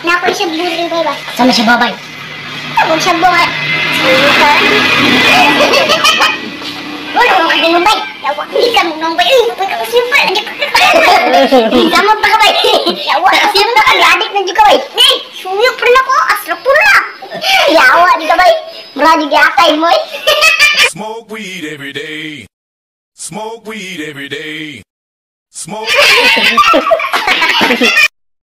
Napon siya buri bay ba? Sana si babay. Napon siya buhat. Wala mo ka ganun bay. Yawa, hindi ka mong bay. Uy, simple. Sama pa ka bay. Yawa, simple ka. Adik na juga bay. Nih, suyok pa na ko. Asra pula. Yawa, di ka bay. Mula di gakay mo eh. Smoke weed every day. Smoke weed every day. Smoke.